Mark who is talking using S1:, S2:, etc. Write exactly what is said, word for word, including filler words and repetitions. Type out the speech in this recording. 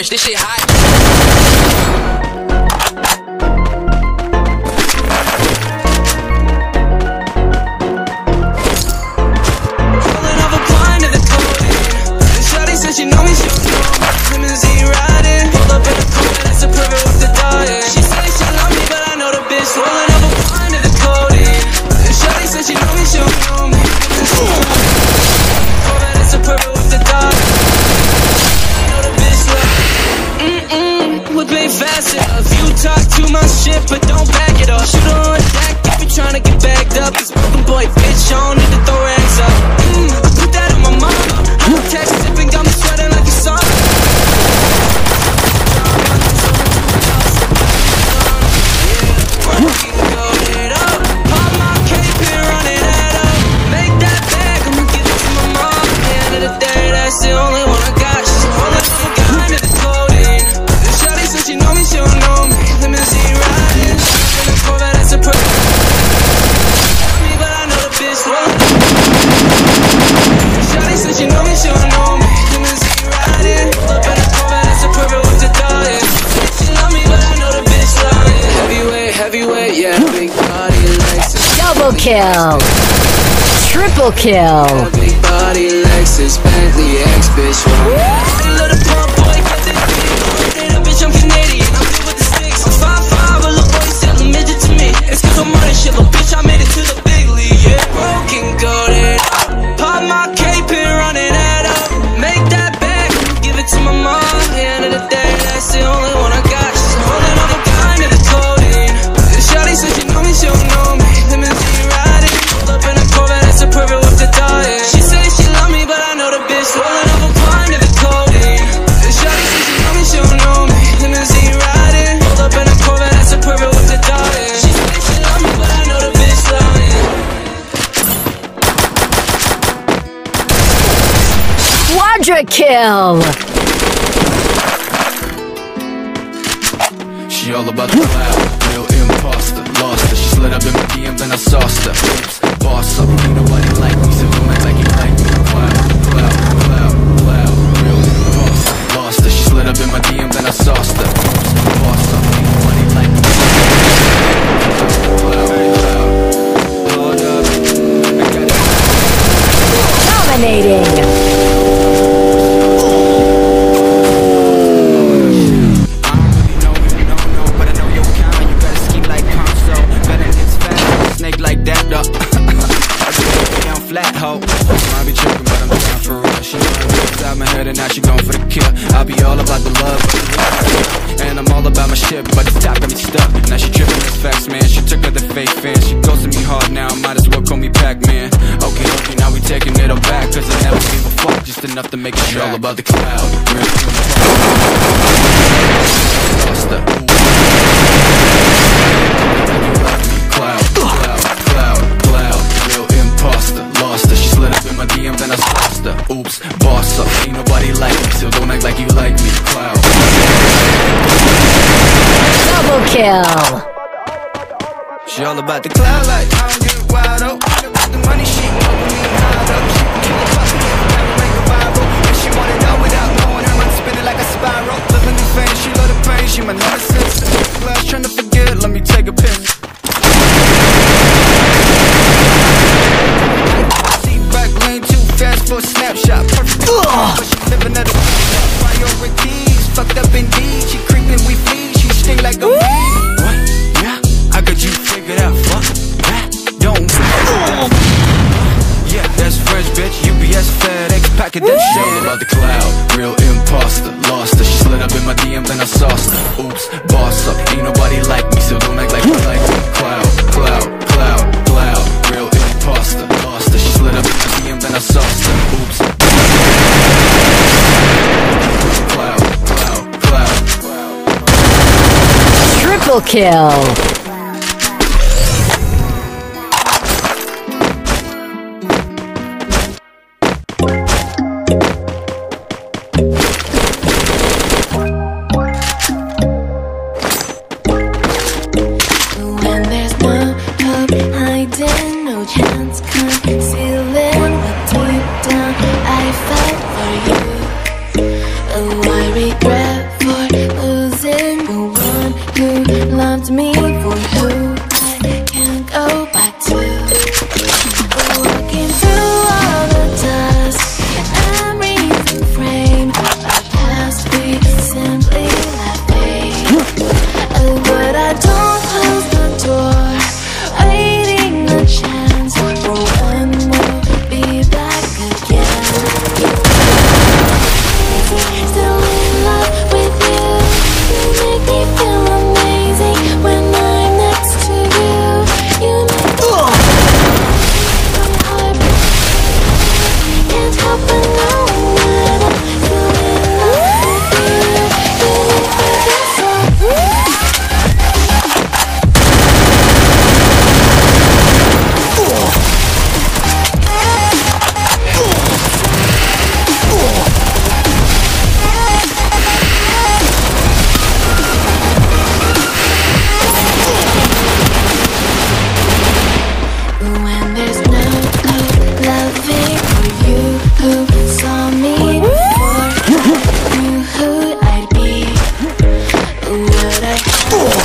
S1: orange, this shit hot.
S2: She know me, she don't know me. Limousine riding, pull up in the corner, that's a perfect with the dying. She say she love me, but I know the bitch rolling up a blind to the codeine. Shawty said she know me, she don't know me. Corner, that's a perfect with the dying. I know the bitch love me. Mm-mm, look way faster. If you talk too much shit, but don't back it up. Shoot her on deck if you tryna get backed up. This broken boy bitch, I don't need to throw rags up. Mm, I put that on my mama. I'm text sipping, got me sweating like a sauna. Pop my cape and run it at up. Make that bag, I'ma give it to my mom. At the end of the day, that's the only one I got. She's rolling up a gun to the codeine. Shawty said she know me, she don't know me. Limousine riding, in the Corvette, that's a perfect. Tell me, but I know the bitch rolling. Shawty said she know me, she don't know me. Limousine riding, up in the Corvette, that's a perfect with the dying. She love me, but I know the bitch lying. Heavyweight, heavyweight, yeah, big body Lexus.
S3: Double kill. Triple kill.
S2: Yeah, big body Lexus, Bentley, X bitch. Hey, little pump boy, got the dick. Hey, that bitch, I'm Canadian, I'm good with the sticks. I'm five five, a little boy still a midget to me. It's cause I'm running shit, little bitch, I made it to the big league. Yeah, broken goated. Pop my cape and run it at up. Make that bag, give it to my mom. At the end of the day, that's the only one I got. She's holding up a gun to the codeine. Shawty said she know me, she don't know me. Limousine riding, pulled up in a Corvette, that's a perfect with the dying. She say she love me, but I know the bitch rolling up a blind to the codeine. Shawty said she know me, she don't know me. Limousine riding, pulled up in a Corvette, that's a perfect with the dying. She say she love me, but I know the bitch lying.
S3: Quadra kill.
S4: She all about the cloud, real imposter. Lost her, she slid up in my D M, then I sauced her. Oops, boss up, ain't nobody like me, so don't act like you like me. Cloud, cloud, cloud, cloud, real imposter. Lost her, she slid up in my D M, then I sauced her. Oops, boss up, ain't nobody like me. Cloud, cloud, hold up, I got it.
S3: Dominating.
S4: Like that though. I be down flat hoe. I be tripping, but I'm down for real. She know I'm inside my head and now she going for the kill. I be all about the love, and I'm all about my shit, but this top got me stuck. Now she tripping, this facts, man. She took her the fake fans. She ghosted me hard now. Might as well call me Pac-Man. Okay, okay, now we taking it all back, cause I never gave a fuck, just enough to make it sure. All about the cloud. Lost her. Cloud, cloud, cloud, cloud, real imposter. Lost her, she slid up in my D M, then I sauced her. Oops, boss up, ain't nobody like me, so don't act like you like me. Cloud.
S3: Double kill.
S4: She all about the cloud light, I don't get wild up. About the money, she open me hard up. She can kill a puppy, never make a viral. And she want it all without knowing her, I'm spinning like a spiral. Living the fame, she love the pain, she my nemesis. Class trying to forget, let me take a piss. Fast for a snapshot, perfect. But she living at a priorities. Fucked up indeed. She creeping, we feed. She sting like a bee. What? Yeah, I got you figured out. Fuck that. Don't. Yeah, that's French, bitch. U P S, FedEx, packet that shit. All about the cloud, real imposter. Lost her, she slid up in my D M, then I sauced her. Oops, boss up, ain't nobody like me, so don't act like you like me. Cloud, cloud, cloud, cloud, real imposter. Lost her, she slid up in my D M, then I sauced her. Oops. Cloud, cloud, cloud.
S3: Triple kill.
S5: Regret
S1: boy.